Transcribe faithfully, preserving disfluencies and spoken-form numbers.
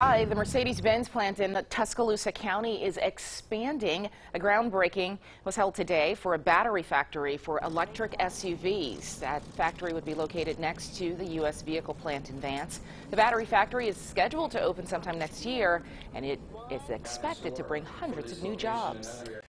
Hi, the Mercedes-Benz plant in Tuscaloosa County is expanding. A groundbreaking was held today for a battery factory for electric S U Vs. That factory would be located next to the U S vehicle plant in Vance. The battery factory is scheduled to open sometime next year, and it is expected to bring hundreds of new jobs.